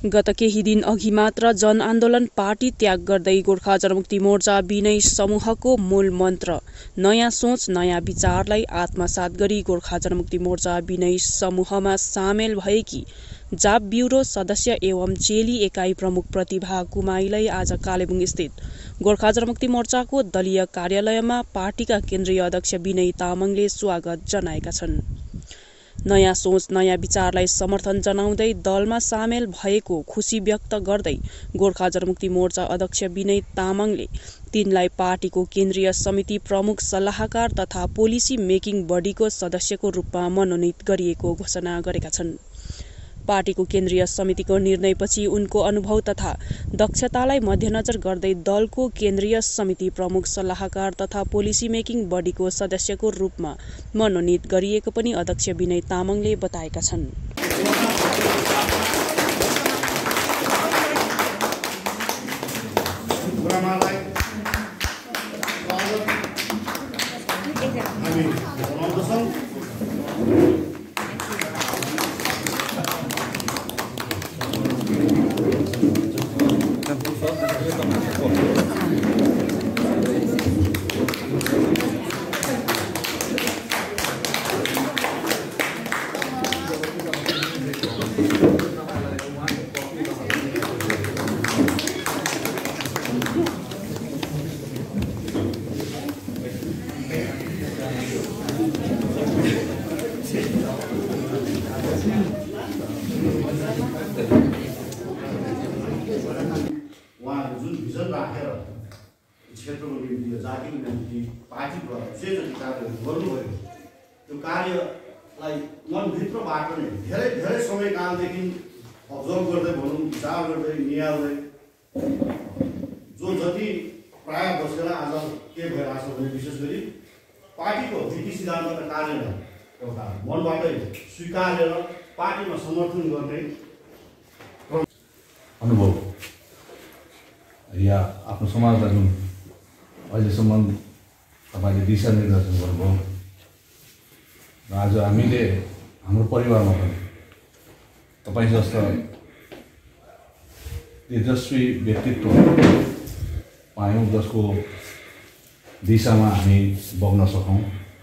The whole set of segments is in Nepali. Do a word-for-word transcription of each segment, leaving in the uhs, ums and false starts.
गत केही दिन अघि मात्र जनआन्दोलन पार्टी त्याग गर्दै गोर्खा जनमुक्ति मोर्चा विनय समूहको मूल मन्त्र नयाँ सोच नयाँ विचारलाई आत्मसात गरी गोर्खा जनमुक्ति मोर्चा विनय समूहमा सामेल भएकी जाप ब्युरो सदस्य एवं चेली एकाइ प्रमुख प्रतिभा कुमाईलाई आज कालेबुङ स्थित गोर्खा जनमुक्ति मोर्चाको दलीय कार्यालयमा पार्टीका केन्द्रीय अध्यक्ष विनय तामाङले स्वागत जनाएका छन्। नयाँ सोच नयाँ विचारलाई समर्थन जनाउँदै दलमा सामेल भएको खुशी व्यक्त गर्दै गोर्खा जनमुक्ति मोर्चा अध्यक्ष विनय तामाङले तिनलाई पार्टीको केन्द्रीय समिति प्रमुख सल्लाहकार तथा पोलिसी मेकिङ बडीको सदस्यको रूपमा मनोनित गरिएको घोषणा गरेका छन्। पार्टीको केन्द्रीय समितिको निर्णयपछि उनको अनुभव तथा दक्षतालाई मध्यनजर गर्दै दलको केन्द्रीय समिति प्रमुख सल्लाहकार तथा पोलिसी मेकिङ बडीको सदस्यको रूपमा मनोनित गरिएको पनि अध्यक्ष विनय तामाङले बताएका छन्। जुन भिजन राखेर क्षेत्रको निम्ति जातिको निम्ति पार्टीबाट जे जति कार्यहरू गर्नुभयो त्यो कार्यलाई मनभित्रबाट नै धेरै धेरै समयकालदेखि अब्जर्भ गर्दै भनौँ विचार गर्दै निहाल्दै जो जति प्राय बसेर आज के भइरहेछ भने विशेष गरी पार्टीको नीति सिद्धान्तका कार्यलाई एउटा मनबाटै स्वीकारेर पार्टीमा समर्थन गर्ने अनुभव या आफ्नो समाजलाई जुन अहिलेसम्म तपाईँले दिशानिर्देशन गर्नुभयो र आज हामीले हाम्रो परिवारमा पनि तपाईँ जस्ता तेजस्वी व्यक्तित्व पायौँ जसको दिशामा हामी बग्न सकौँ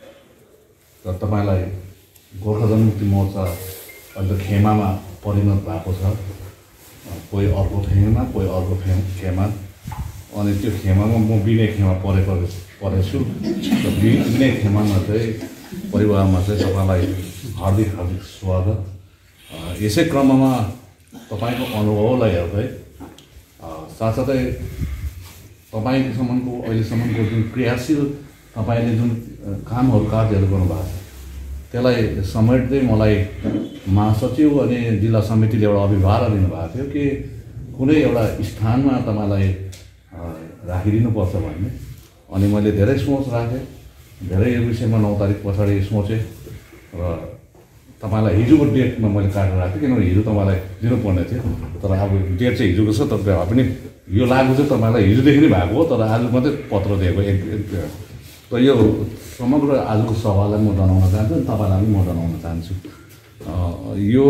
र तपाईँलाई गोर्खा जनमुक्ति मोर्चा अहिले खेमामा परिणत भएको छ। कोही अर्को खेमा कोही अर्को खेमा अनि त्यो खेमामा म विनय खेमा परेको परेछु र विनय खेमामा चाहिँ परिवारमा चाहिँ तपाईँलाई हार्दिक हार्दिक स्वागत। यसै क्रममा तपाईँको अनुभवलाई हेर्दै साथसाथै तपाईँसम्मको अहिलेसम्मको जुन क्रियाशील तपाईँले जुन कामहरू कार्यहरू गर्नुभएको छ त्यसलाई समेट्दै मलाई महासचिव अनि जिल्ला समितिले एउटा अभिभार दिनुभएको थियो कि कुनै एउटा स्थानमा तपाईँलाई राखिदिनुपर्छ भन्ने। अनि मैले धेरै सोच राखेँ, धेरै यो विषयमा नौ तारिक पछाडि सोचेँ र तपाईँलाई हिजोको डेटमा मैले काटेर राखेँ किनभने हिजो तपाईँलाई दिनुपर्ने थियो। तर अब डेट चाहिँ हिजोको छ तर भए पनि यो लागु चाहिँ तपाईँलाई हिजोदेखि नै भएको हो तर आज मात्रै पत्र दिएको एक र यो समग्र आजको सभालाई म जनाउन चाहन्छु अनि तपाईँलाई पनि म जनाउन चाहन्छु। यो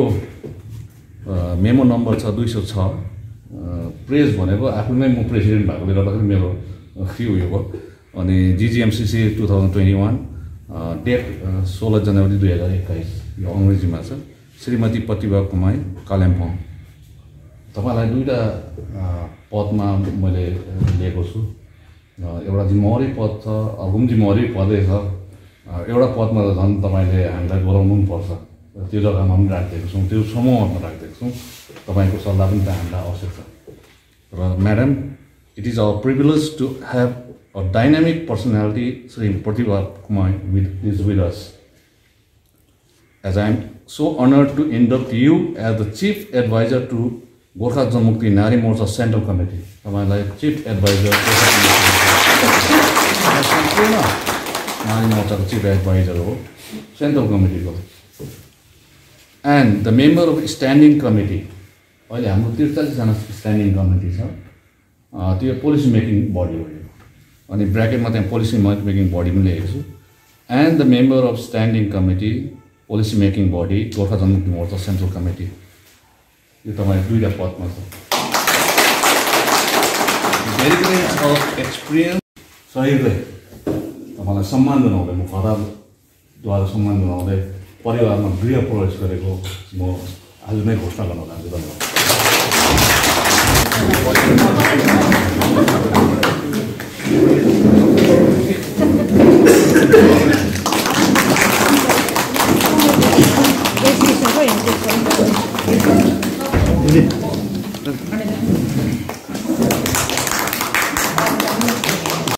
मेमो नम्बर छ दुई सौ छ प्रेस भनेको आफू नै म प्रेसिडेन्ट भएकोले गर्दाखेरि मेरो के उयो भयो। अनि GJMCC two thousand twenty one date सोह्र जनवरी दुई हजार एक्काइस यो अङ्ग्रेजीमा छ। श्रीमती प्रतिभा कुमाई कालिम्पोङ। तपाईँलाई दुईवटा पदमा मैले लिएको छु। एउटा जिम्मेवारी पद छ अर्को पनि जिम्मेवारी पदै छ। एउटा पदमा त झन् तपाईँले हामीलाई गराउनु पनि पर्छ त्यो जग्गामा पनि राखिदिएको छौँ त्यो समूहमा राखिदिएको छौँ। तपाईँको सल्लाह पनि त हामीलाई आवश्यक छ। र madam it is our privilege to have a dynamic personality Shri Pratibha Kumai with is with us as I am so honoured to induct you as the chief adviser to Gorkha Janmukti Nari Morcha central committee. तपाईँलाई चिफ एडभाइजर सम्पूर्ण नारी मोर्चाको चिफ एडभाइजर हो सेन्ट्रल कमिटीको। And the member of standing committee अहिले हाम्रो त्रिचालिसजना स्ट्यान्डिङ कमिटी छ त्यो पोलिसी मेकिङ बडी हो यो अनि ब्र्याकेटमा त्यहाँ पोलिसी मेकिङ बडी पनि लेखेको छु। And the member of standing committee policy making body Gorkha Janmukti Morcha central committee यो तपाईँ दुईवटा पदमा छ। धेरै पनि एक्सपिरियन्स सहितै तपाईँलाई सम्मान जनाउँदै म खदालद्वारा सम्मान जनाउँदै परिवारमा गृह प्रवेश गरेको म आज नै घोषणा गर्न चाहन्छु। धन्यवाद।